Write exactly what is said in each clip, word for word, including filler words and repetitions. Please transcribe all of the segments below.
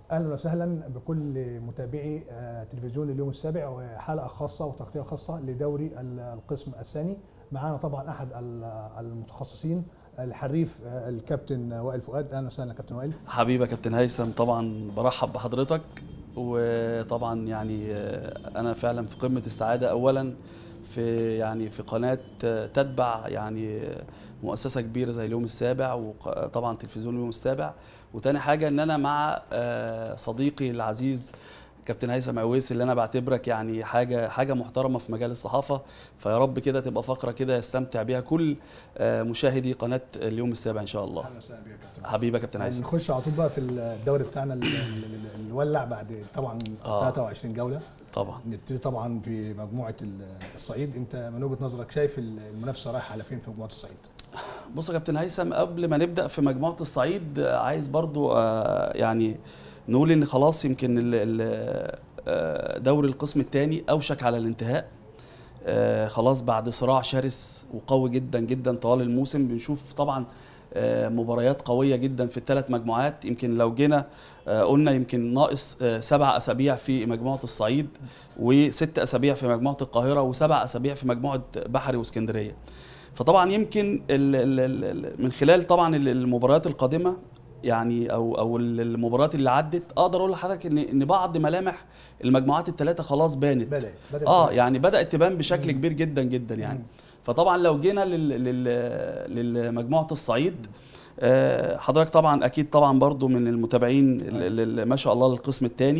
اهلا وسهلا بكل متابعي تلفزيون اليوم السابع وحلقه خاصه وتغطيه خاصه لدوري القسم الثاني. معانا طبعا احد المتخصصين الحريف الكابتن وائل فؤاد. اهلا وسهلا كابتن وائل. حبيبي يا كابتن هيثم، طبعا برحب بحضرتك، وطبعا يعني انا فعلا في قمه السعاده اولا في يعني في قناه تتبع يعني مؤسسه كبيره زي اليوم السابع، وطبعا تلفزيون اليوم السابع. وتاني حاجه ان انا مع صديقي العزيز كابتن هيثم عويس، اللي انا بعتبرك يعني حاجه حاجه محترمه في مجال الصحافه. فيا رب كده تبقى فقره كده يستمتع بيها كل مشاهدي قناه اليوم السابع ان شاء الله. اهلا وسهلا بيك يا كابتن. حبيبي يا كابتن هيثم. نخش على طول بقى في الدوري بتاعنا اللي ولع بعد طبعا آه. ثلاثة وعشرين جوله. طبعا نبتدي طبعا في مجموعه الصعيد. انت من وجهه نظرك شايف المنافسه رايحه على فين في مجموعه الصعيد؟ بص يا كابتن هيثم، قبل ما نبدا في مجموعه الصعيد عايز برضو يعني نقول ان خلاص يمكن دوري القسم الثاني اوشك على الانتهاء. خلاص بعد صراع شرس وقوي جدا جدا طوال الموسم. بنشوف طبعا مباريات قويه جدا في الثلاث مجموعات. يمكن لو جينا قلنا يمكن ناقص سبع اسابيع في مجموعه الصعيد، وست اسابيع في مجموعه القاهره، وسبع اسابيع في مجموعه بحري واسكندريه. فطبعا يمكن من خلال طبعا المباريات القادمه يعني او او المباريات اللي عدت، اقدر اقول لحضرتك ان ان بعض ملامح المجموعات الثلاثه خلاص بانت. بدات بدات اه يعني بدات تبان بشكل كبير جدا جدا يعني. فطبعا لو جينا لمجموعه الصعيد، آه حضرتك طبعا اكيد طبعا برضو من المتابعين ما شاء الله للقسم الثاني.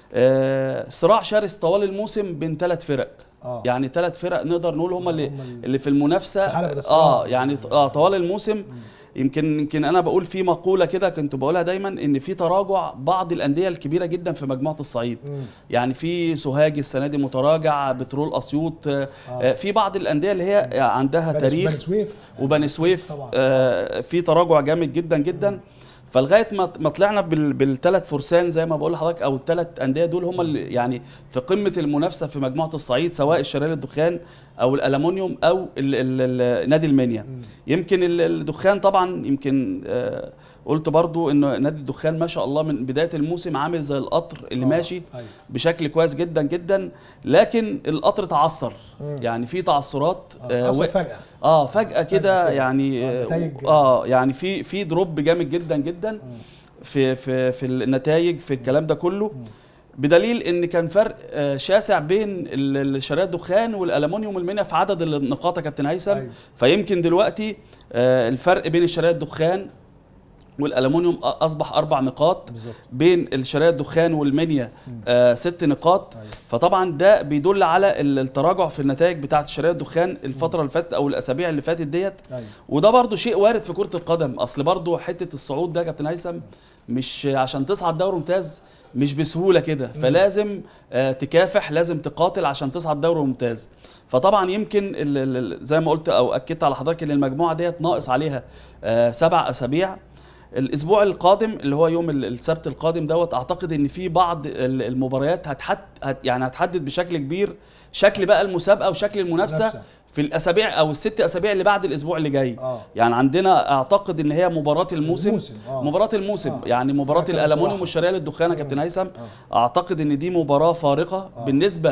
آه صراع شرس طوال الموسم بين ثلاث فرق. آه. يعني ثلاث فرق نقدر نقول هم اللي اللي في المنافسه. اه يعني اه طوال الموسم. يمكن يمكن انا بقول في مقوله كده كنت بقولها دايما، ان في تراجع بعض الانديه الكبيره جدا في مجموعه الصعيد. مم. يعني في سوهاج السنه دي متراجع، بترول اسيوط، آه. في بعض الانديه اللي هي عندها تاريخ، بني سويف وبني سويف آه في تراجع جامد جدا جدا. مم. فلغايه ما طلعنا بالثلاث فرسان زي ما بقول لحضرتك، او الثلاث انديه دول هم اللي يعني في قمه المنافسه في مجموعه الصعيد، سواء الشرقيه للدخان او الالومنيوم او ال ال ال نادي المنيا. يمكن الدخان طبعا يمكن آه قلت برضو ان نادي الدخان ما شاء الله من بدايه الموسم عامل زي القطر اللي آه. ماشي أيوه. بشكل كويس جدا جدا، لكن القطر تعثر. مم. يعني في تعثرات آه و... فجاه اه فجاه كده يعني اه, آه يعني في في دروب جامد جدا جدا. مم. في في في النتائج في الكلام ده كله. مم. بدليل ان كان فرق شاسع بين الشرقيه الدخان والالومنيوم والمنيا في عدد النقاط يا كابتن هيثم. أيوه. فيمكن دلوقتي الفرق بين الشرقيه الدخان والالومنيوم اصبح اربع نقاط. بالزبط. بين الشرقيه الدخان والمنيا آه ست نقاط. أيوه. فطبعا ده بيدل على التراجع في النتائج بتاعه الشرقيه الدخان الفتره اللي فاتت او الاسابيع اللي فاتت ديت. أيوه. وده برضو شيء وارد في كره القدم. اصل برضو حته الصعود ده يا كابتن هيثم مش عشان تصعد دوري ممتاز مش بسهوله كده، فلازم آه تكافح، لازم تقاتل عشان تصعد دوري ممتاز. فطبعا يمكن زي ما قلت او اكدت على حضرتك ان المجموعه ديت ناقص عليها آه سبع اسابيع. الاسبوع القادم اللي هو يوم السبت القادم دوت، اعتقد ان في بعض المباريات هتحد هت يعني هتحدد بشكل كبير شكل بقى المسابقه وشكل المنافسه نفسه في الاسابيع او الست اسابيع اللي بعد الاسبوع اللي جاي. آه. يعني عندنا اعتقد ان هي مباراه الموسم, الموسم. آه. مباراه الموسم آه. يعني مباراه الالومنيوم والشرقيه للدخان يا كابتن هيثم. آه. اعتقد ان دي مباراه فارقه آه. بالنسبه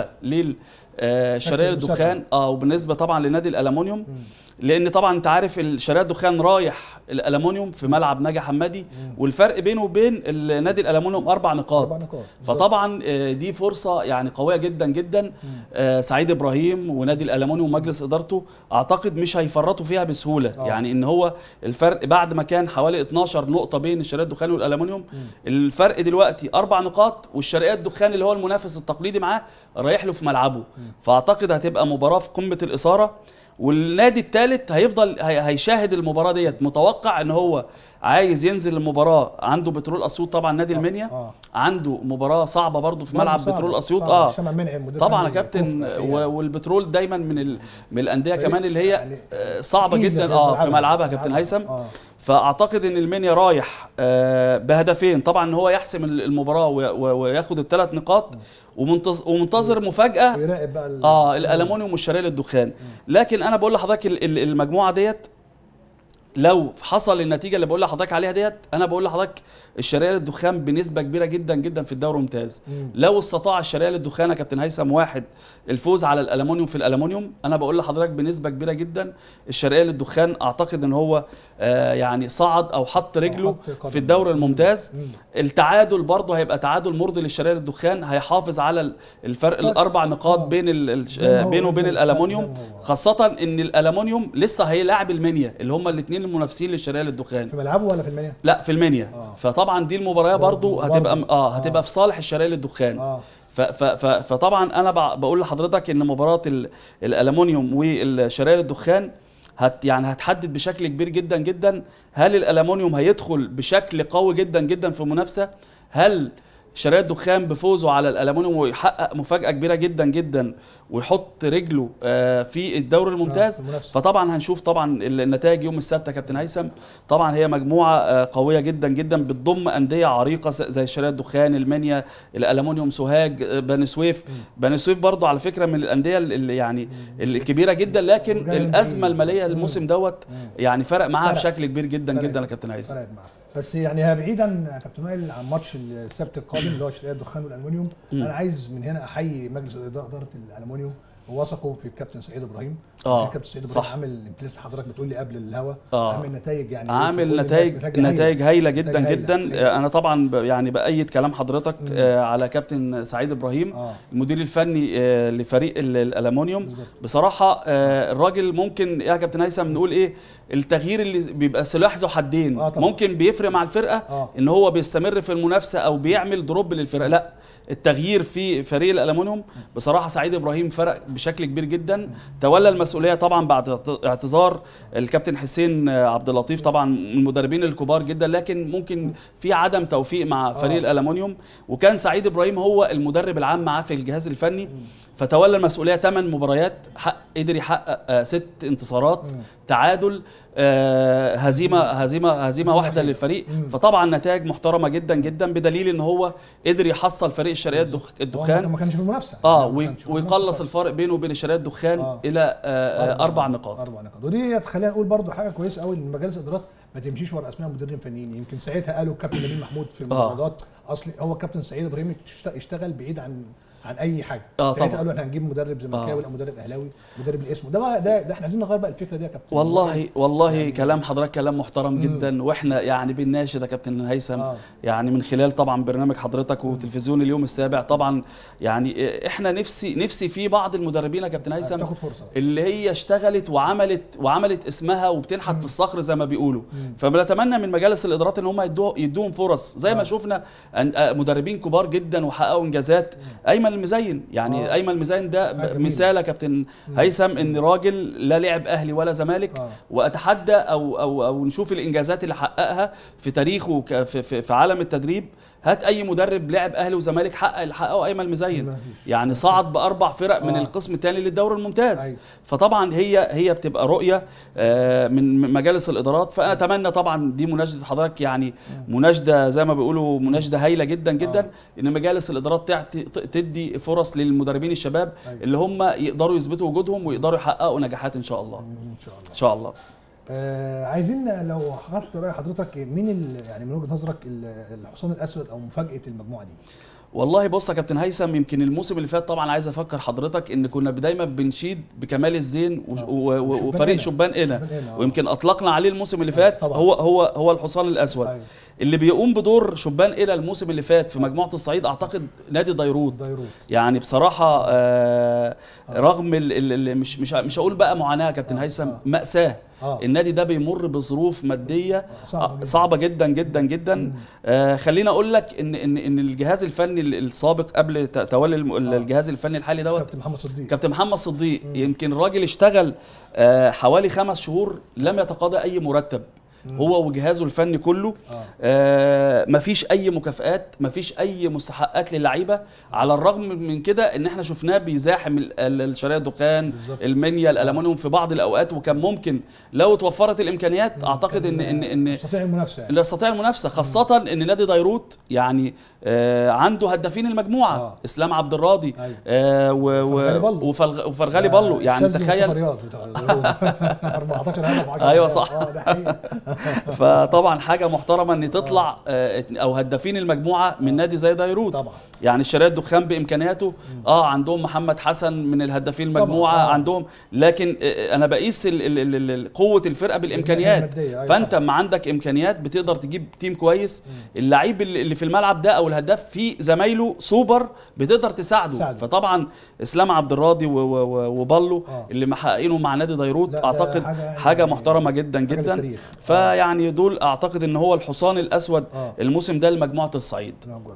للشرقيه للدخان اه وبالنسبه طبعا لنادي الالومنيوم. لان طبعا انت عارف الشرقيه الدخان رايح الالومنيوم في ملعب ناجي حمادي، والفرق بينه وبين النادي الالومنيوم اربع نقاط. أربع نقاط. فطبعا دي فرصه يعني قويه جدا جدا. آه سعيد ابراهيم ونادي الالومنيوم ومجلس ادارته اعتقد مش هيفرطوا فيها بسهوله. أوه. يعني ان هو الفرق بعد ما كان حوالي اتناشر نقطه بين الشرقيه الدخان والالومنيوم، الفرق دلوقتي اربع نقاط، والشرقيه الدخان اللي هو المنافس التقليدي معاه رايح له في ملعبه. فاعتقد هتبقى مباراه في قمه الاثاره. والنادي الثالث هيفضل هيشاهد المباراه ديت، متوقع ان هو عايز ينزل المباراه. عنده بترول اسيوط طبعا نادي آه المنيا آه. عنده مباراه صعبه برضه في ملعب صعبة بترول اسيوط. اه طبعا يا كابتن، والبترول دايما من ال... من الانديه كمان اللي هي يعني صعبه جدا اه في ملعبها يا كابتن هيثم. آه. فاعتقد ان المنيا رايح آه بهدفين، طبعا ان هو يحسم المباراه وياخد الثلاث نقاط، ومنتظر مفاجاه بقى اه الالومنيوم والشرقيه للدخان. لكن انا بقول لحضرتك المجموعه ديت لو حصل النتيجه اللي بقول لحضرتك عليها ديت، انا بقول لحضرتك الشرقيه للدخان بنسبه كبيره جدا جدا في الدوري الممتاز. مم. لو استطاع الشرقيه للدخان يا كابتن هيثم واحد الفوز على الالومنيوم في الالومنيوم، انا بقول لحضرتك بنسبه كبيره جدا الشرقيه للدخان اعتقد ان هو آه يعني صعد او حط رجله حط في الدوري الممتاز. مم. التعادل برضه هيبقى تعادل مرضي للشرقيه للدخان، هيحافظ على الفرق الاربع نقاط بين بينه وبين الالومنيوم، خاصه ان الالومنيوم لسه هيلاعب المنيا اللي هم الاثنين المنافسين للشرقيه للدخان. في ملعبه ولا في المنيا؟ لا في المنيا. آه. فطبعا دي المباراه برضو هتبقى اه هتبقى في صالح الشرقيه للدخان. آه. فطبعا انا بقول لحضرتك ان مباراه الالومنيوم والشرقيه للدخان هت يعني هتحدد بشكل كبير جدا جدا هل الالومنيوم هيدخل بشكل قوي جدا جدا في المنافسه، هل شرقيه الدخان بفوزه على الالومنيوم ويحقق مفاجاه كبيره جدا جدا ويحط رجله في الدوري الممتاز. فطبعا هنشوف طبعا النتائج يوم السبت يا كابتن هيثم. طبعا هي مجموعه قويه جدا جدا بتضم انديه عريقه زي شرقيه الدخان، المنيا، الالومنيوم، سوهاج، بني سويف. بني سويف برضو على فكره من الانديه اللي يعني الكبيره جدا، لكن الازمه الماليه الموسم دوت يعني فرق معاها بشكل كبير جدا جدا يا كابتن هيثم. بس يعني بعيدا يا كابتن وائل عن ماتش السبت القادم اللي هو شرقيه الدخان والالومنيوم، انا عايز من هنا احيي مجلس اداره الالومنيوم ووثقوا في الكابتن سعيد ابراهيم. اه الكابتن سعيد ابراهيم عامل، انت لسه حضرتك بتقول لي قبل الهوا آه. عامل نتائج يعني عامل نتائج نتائج هايله جدا هايلة. جدا هايلة. انا طبعا يعني بايد كلام حضرتك آه على كابتن سعيد ابراهيم آه. المدير الفني آه لفريق الالومنيوم. بصراحه آه الراجل ممكن يا كابتن هيثم نقول ايه، التغيير اللي بيبقى سلاح ذو حدين. آه ممكن بيفرق مع الفرقه آه. ان هو بيستمر في المنافسه او بيعمل دروب للفرقه، لا التغيير في فريق الالومنيوم بصراحه سعيد ابراهيم فرق بشكل كبير جدا. تولى المسؤوليه طبعا بعد اعتذار الكابتن حسين عبد اللطيف، طبعا من المدربين الكبار جدا، لكن ممكن في عدم توفيق مع فريق الالومنيوم، وكان سعيد ابراهيم هو المدرب العام معاه في الجهاز الفني. فتولى المسؤوليه ثمان مباريات، حق قدر يحقق آه ست انتصارات، مم. تعادل، آه هزيمه هزيمه هزيمه واحده للفريق. مم. فطبعا نتائج محترمه جدا جدا، بدليل ان هو قدر يحصل فريق الشرقيه الدخان ما كانش في المنافسه اه ويقلص الفرق بينه وبين الشرقيه الدخان آه. الى آه أربع, اربع نقاط اربع نقاط ودي خلينا نقول برضو حاجه كويسه قوي ان مجالس الادارات ما تمشيش ورا اسماء مدربين فنيين. يمكن ساعتها قالوا الكابتن نبيل محمود في المفاوضات آه. اصلي هو الكابتن سعيد ابراهيم اشتغل بعيد عن عن اي حاجه. اه طبعا قالوا احنا هنجيب مدرب زملكاوي لا مدرب اهلاوي مدرب الاسم ده بقى ده, ده احنا عايزين نغير بقى الفكره دي يا كابتن. والله والله يعني كلام حضرتك كلام محترم مم. جدا، واحنا يعني بنناشد يا كابتن هيثم آه. يعني من خلال طبعا برنامج حضرتك وتلفزيون اليوم السابع، طبعا يعني احنا نفسي نفسي في بعض المدربين يا كابتن هيثم تاخد فرصه اللي هي اشتغلت وعملت وعملت اسمها وبتنحت مم. في الصخر زي ما بيقولوا. فبنتمنى من مجالس الادارات ان هم يدوهم يدوهم فرص زي آه. ما شفنا مدربين كبار جدا وحققوا انجازات. ايمن المزين يعني آه. ايمن المزين ده مثال يا كابتن هيثم ان راجل لا لعب اهلي ولا زمالك آه. واتحدى او او او نشوف الانجازات اللي حققها في تاريخه في, في, في عالم التدريب. هات اي مدرب لعب اهلي وزمالك حقق اللي حققه ايمن المزين، يعني صعد باربع فرق آه. من القسم الثاني للدوري الممتاز. أيوة. فطبعا هي هي بتبقى رؤيه آه من مجالس الادارات. فانا اتمنى طبعا دي مناشده حضرتك يعني مناشده زي ما بيقولوا مناشده هايله جدا جدا آه. ان مجالس الادارات تدي فرص للمدربين الشباب أيوة. اللي هم يقدروا يثبتوا وجودهم ويقدروا يحققوا نجاحات ان شاء الله. ان شاء الله ان شاء الله. آه عايزين لو خدت راي حضرتك مين يعني من وجهه نظرك الحصان الاسود او مفاجاه المجموعه دي؟ والله بص يا كابتن هيثم، يمكن الموسم اللي فات طبعا عايز افكر حضرتك ان كنا دايما بنشيد بكمال الزين وفريق شبان قنا، ويمكن اطلقنا عليه الموسم اللي فات هو هو هو الحصان الاسود. أيوة. اللي بيقوم بدور شبان قنا الموسم اللي فات في مجموعه الصعيد اعتقد نادي ديروت. ديروت يعني بصراحه آه رغم اللي مش مش مش هقول بقى معاناه كابتن هيثم، مأساة. آه. النادي ده بيمر بظروف ماديه صعبه جدا صعبه جدا جدا, جداً. آه خلينا اقول لك ان ان ان الجهاز الفني السابق قبل تولي الجهاز الفني الحالي دوت كابتن محمد صديق كابتن محمد صديق مم. يمكن الراجل اشتغل آه حوالي خمس شهور لم يتقاضى اي مرتب. هو وجهازه الفني كله. آه. آه مفيش اي مكافآت، مفيش اي مستحقات للعيبه، على الرغم من كده ان احنا شفناه بيزاحم الشرايط الدخان، المنيا، الالومنيوم في بعض الاوقات، وكان ممكن لو توفرت الامكانيات اعتقد ان ان ان يستطيع المنافسه يعني. يستطيع المنافسه، خاصه ان نادي ديروت يعني آه عنده هدافين المجموعه، آه. اسلام عبد الراضي، أيوة. آه وفرغالي بالو، يعني تخيل أربعتاشر هدف عشرة. ايوه صح. اه ده حقيقي. فطبعا حاجه محترمه ان تطلع آه او هدافين المجموعه من نادي زي ديروت طبعا. يعني الشرايط الدخان بامكانياته اه عندهم محمد حسن من الهدافين المجموعه طبعا. عندهم، لكن آه انا بقيس ال ال ال قوه الفرقه بالامكانيات. أيوة. فانت ما عندك امكانيات بتقدر تجيب تيم كويس، اللعيب اللي في الملعب ده او الهداف في زمايله سوبر بتقدر تساعده. ساعد. فطبعا اسلام عبد الراضي وبالو آه. اللي محققينه مع نادي ديروت اعتقد حاجه, حاجة محترمه جدا جدا للتاريخ. فيعني دول اعتقد ان هو الحصان الاسود آه. الموسم ده لمجموعه الصعيد.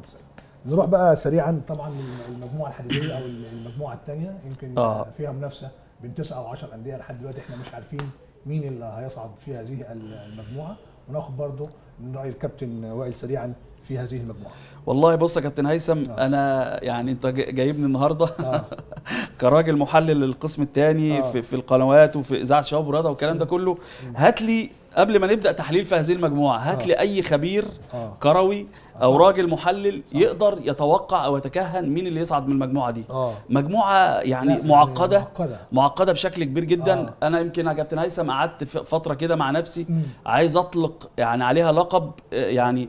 نروح بقى سريعا طبعا المجموعه الحديديه او المجموعه الثانيه، يمكن آه. فيها منافسه بين تسعة او عشرة انديه لحد دلوقتي، احنا مش عارفين مين اللي هيصعد في هذه المجموعه، وناخد برضو من راي الكابتن وائل سريعا في هذه المجموعه. والله بص يا كابتن هيثم آه. انا يعني انت جايبني النهارده آه. كراجل محلل للقسم الثاني آه. في, في القنوات وفي اذاعه شباب ورياضه والكلام ده كله، هات لي قبل ما نبدا تحليل في هذه المجموعه هات لي آه. اي خبير آه. كروي او صح. راجل محلل صح. يقدر يتوقع او يتكهن مين اللي يصعد من المجموعه دي. آه. مجموعه يعني معقده معقده معقده بشكل كبير جدا. آه. انا يمكن يا كابتن هيثم قعدت فتره كده مع نفسي م. عايز اطلق يعني عليها لقب، يعني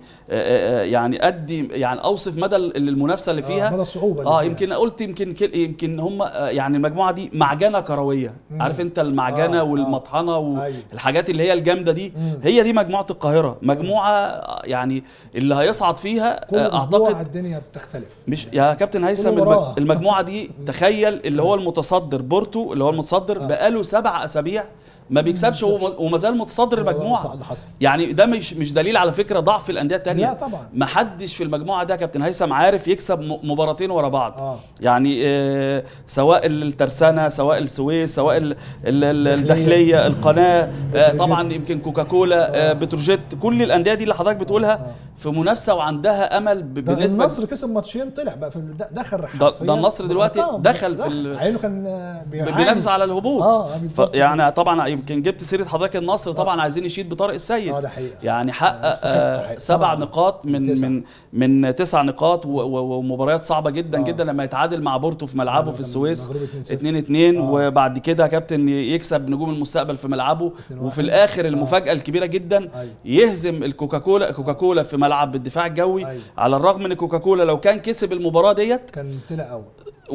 يعني ادي يعني اوصف مدى المنافسه اللي فيها، مدى الصعوبه اه يمكن قلت يمكن يمكن هم يعني المجموعه دي معجنه كرويه. م. عارف انت المعجنه آه. والمطحنه والحاجات اللي هي الجامده دي، م. هي دي مجموعه القاهره، مجموعه يعني اللي هيصعد فيها اعتقد الدنيا بتختلف. مش يا كابتن هيثم المجموعه دي تخيل اللي هو المتصدر بورتو اللي هو المتصدر بقاله سبع اسابيع ما بيكسبش وما زال متصدر المجموعه. يعني ده مش مش دليل على فكره ضعف الانديه الثانيه. لا طبعا ما حدش في المجموعه ده كابتن هيثم عارف يكسب مباراتين ورا بعض. آه. يعني آه سواء الترسانه سواء السويس سواء ال ال الداخليه القناه آه طبعا يمكن كوكاكولا آه بتروجيت، كل الانديه دي اللي حضرتك بتقولها آه. في منافسه وعندها امل بالنسبه. النصر كسب ماتشين طلع بقى في دخل حرفيا ده النصر دلوقتي دخل في عينه كان بينافس على الهبوط. آه يعني طبعا يمكن جبت سيره حضرتك النصر طبعا آه. عايزين يشيد بطارق السيد. اه ده حقيقة. يعني حقق آه سبع نقاط من تسع. من من تسع نقاط ومباريات صعبه جدا آه. جدا لما يتعادل مع بورتو في ملعبه آه. في السويس اتنين اتنين آه. وبعد كده يا كابتن يكسب نجوم المستقبل في ملعبه، وفي الاخر المفاجاه آه. الكبيره جدا آه. يهزم الكوكاكولا كوكاكولا في ملعب بالدفاع الجوي آه. على الرغم ان كوكاكولا لو كان كسب المباراه ديت كان طلع اول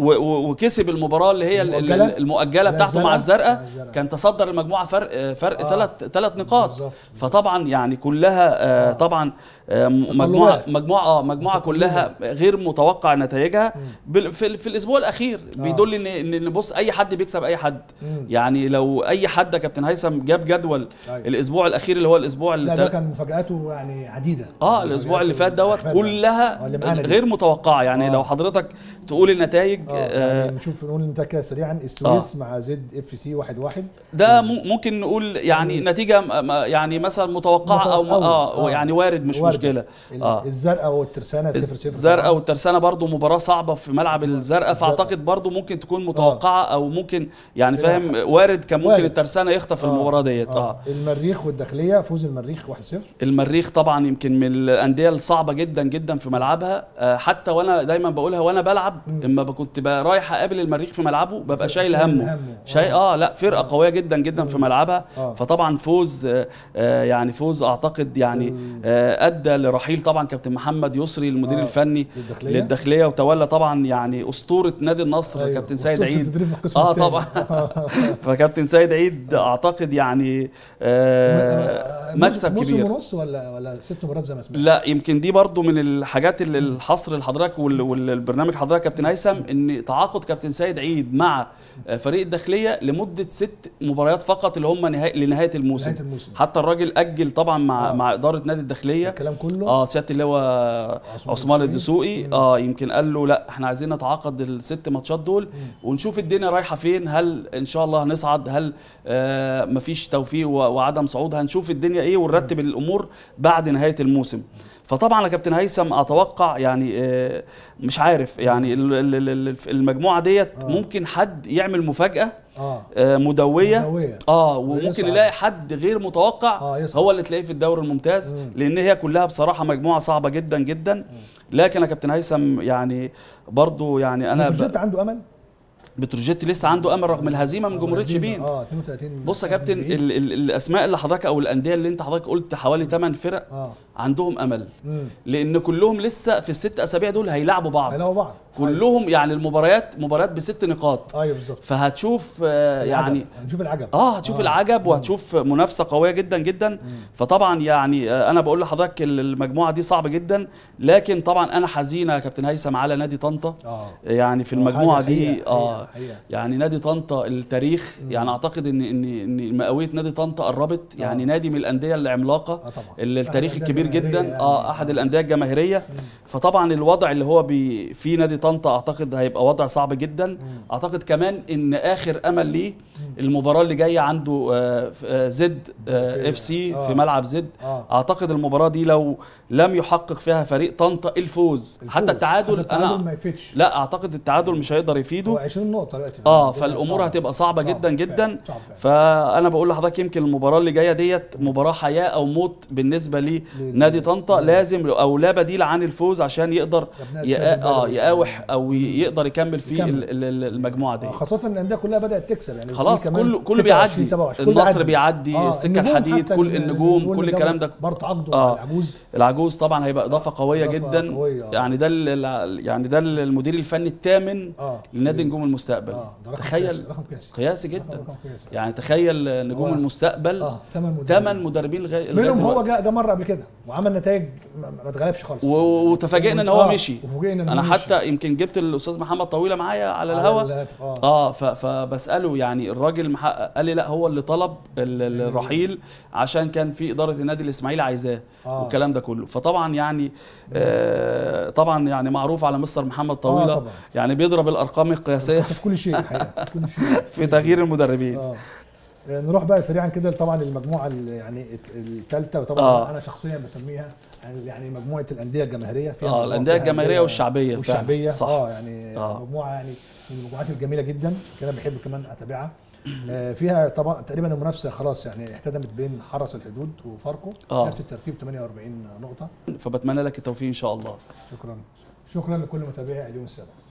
وكسب المباراه اللي هي المؤجله, المؤجلة بتاعته مع الزرقاء، كان تصدر المجموعه فرق فرق ثلاث آه. ثلاث نقاط بالزبط. فطبعا يعني كلها آه طبعا آه مجموعه مجموعه اه مجموعه كلها غير متوقع نتائجها في, في الاسبوع الاخير آه. بيدل ان ان بص اي حد بيكسب اي حد. مم. يعني لو اي حد يا كابتن هيثم جاب جدول أيوة. الاسبوع الاخير اللي هو الاسبوع اللي ده كان مفاجاته يعني عديده اه الاسبوع اللي فات دوت كلها آه غير متوقعه. يعني آه. لو حضرتك تقول النتائج آه. آه. يعني نشوف نقول النتائج سريعا. السويس آه. مع زد اف سي واحد واحد ده ممكن نقول يعني مم. نتيجه يعني مثلا متوقعه او اه, آه. يعني وارد مش وارد. مشكله. آه. الزرقاء والترسانه صفر صفر. الزرقاء والترسانه برضو مباراه صعبه في ملعب الزرقاء، فاعتقد برضو ممكن تكون متوقعه آه. او ممكن يعني فاهم وارد كان ممكن وارد. الترسانه يخطف آه. المباراه ديت. آه. اه المريخ والداخليه فوز المريخ واحد صفر. المريخ طبعا يمكن من الانديه الصعبه جدا جدا في ملعبها، آه حتى وانا دايما بقولها وانا بلعب مم. اما كنت رايح اقابل المريخ في ملعبه ببقى شايل همه شيء اه لا فرقه آه. قويه جدا جدا مم. في ملعبها. آه. فطبعا فوز آه يعني فوز اعتقد يعني آه ادى لرحيل طبعا كابتن محمد يسري المدير آه. الفني للداخليه, للداخلية وتولى طبعا يعني اسطوره نادي النصر. أيوه. كابتن سيد عيد اه طبعا فكابتن سيد عيد اعتقد يعني آه مكسب كبير. موسم ونص ولا ولا ست مباريات زي ما سمعت؟ لا يمكن دي برضو من الحاجات اللي الحصر لحضرتك والبرنامج حضرتك كابتن هيثم ان ان تعاقد كابتن سيد عيد مع فريق الداخليه لمده ست مباريات فقط اللي هم نهاية لنهايه الموسم. نهاية الموسم. حتى الراجل اجل طبعا مع آه. مع اداره نادي الداخليه الكلام كله اه سياده اللواء عثمان الدسوقي اه يمكن قال له لا احنا عايزين نتعاقد الست ماتشات دول مم. ونشوف الدنيا رايحه فين، هل ان شاء الله هنصعد، هل آه مفيش توفيق وعدم صعود، هنشوف الدنيا ايه ونرتب مم. الامور بعد نهايه الموسم. فطبعا يا كابتن هيثم اتوقع يعني آه مش عارف يعني المجموعه ديت آه. ممكن حد يعمل مفاجاه آه. آه مدويه, مدوية. اه وممكن يلاقي حد غير متوقع آه هو اللي تلاقيه في الدوري الممتاز مم. لان هي كلها بصراحه مجموعه صعبه جدا جدا مم. لكن يا كابتن هيثم يعني برضو يعني انا بتروجيت عنده امل؟ بتروجيت لسه عنده امل رغم الهزيمه من جمهوريه شبين. اه اتنين وتلاتين. بص يا كابتن ال ال الاسماء اللي حضرتك او الانديه اللي انت حضرتك قلت حوالي ثمان فرق آه. عندهم امل مم. لان كلهم لسه في الست اسابيع دول هيلاعبوا بعض هيلاعبوا بعض كلهم أيوة. يعني المباريات مباريات بست نقاط. ايوه بالظبط. فهتشوف آه يعني هنشوف العجب اه هتشوف آه. العجب مم. وهتشوف منافسه قويه جدا جدا مم. فطبعا يعني آه انا بقول لحضرتك المجموعه دي صعبه جدا، لكن طبعا انا حزينه يا كابتن هيثم على نادي طنطا آه. يعني في المجموعه دي حقيقة. اه حقيقة. يعني نادي طنطا التاريخ مم. يعني اعتقد ان ان ان مئويه نادي طنطا قربت آه. يعني نادي من الانديه العملاقه آه التاريخ الكبير جدا يعني. اه احد الانديه الجماهيريه مم. فطبعا الوضع اللي هو بي في نادي طنطا اعتقد هيبقى وضع صعب جدا مم. اعتقد كمان ان اخر امل ليه المباراه اللي جايه عنده آه زد آه اف سي آه. في ملعب زد آه. اعتقد المباراه دي لو لم يحقق فيها فريق طنطا الفوز, الفوز. حتى التعادل, حتى التعادل انا ما يفيدش. لا اعتقد التعادل مش هيقدر يفيده. هو عشرين نقطه دلوقتي اه فالامور هتبقى صعبه صعب جدا جدا صعب فانا بقول لحضرتك يمكن المباراه اللي جايه ديت مباراه حياه او موت بالنسبه لنادي طنطا، لازم او لا بديل عن الفوز عشان يقدر يقا... اه يقاوح او يقدر يكمل في المجموعه دي، خاصه ان الانديه كلها بدات تكسب يعني خلاص كله كله بيعدي، النصر بيعدي آه السكه الحديد كل النجوم كل الكلام ده برضه عقده آه العجوز العجوز طبعا هيبقى اضافه قويه جدا قوية. يعني ده يعني ده المدير الفني الثامن آه. لنادي نجوم المستقبل آه. تخيل قياسي جدا يعني تخيل نجوم آه. المستقبل اه ثمان مدربين لغايه منهم هو جه مره قبل كده وعمل نتائج ما اتغلبش خالص وتفاجئنا ان هو آه. مشي. انا حتى مشي. يمكن جبت الاستاذ محمد طويله معايا على الهواء اه, آه فبساله يعني الراجل محقق قال لي لا هو اللي طلب الرحيل عشان كان في اداره النادي الاسماعيلي عايزاه آه. والكلام ده كله. فطبعا يعني آه طبعا يعني معروف على مستر محمد طويله آه يعني بيضرب الارقام القياسيه في كل شيء الحقيقه في كل شيء في تغيير المدربين. آه. نروح بقى سريعا كده طبعا المجموعه يعني الثالثه وطبعا آه. انا شخصيا بسميها يعني مجموعه الانديه الجماهيريه فيها اه الانديه الجماهيريه والشعبيه والشعبيه صح. اه يعني آه. مجموعه يعني من المجموعات الجميله جدا كده بحب كمان اتابعها. آه فيها طبعا تقريبا المنافسه خلاص يعني احتدمت بين حرس الحدود وفاركو آه. نفس الترتيب ثمانية وأربعين نقطه. فبتمنى لك التوفيق ان شاء الله. شكرا شكرا لكل متابعي اليوم السابع.